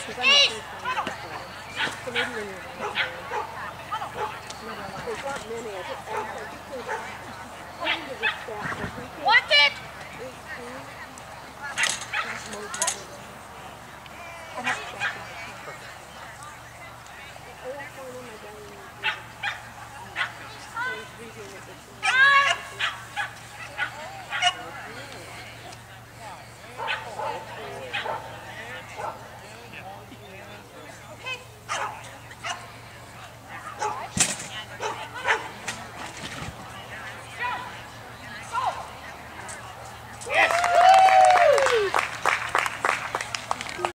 Because I'm the first time to so maybe when you're there. There's not many.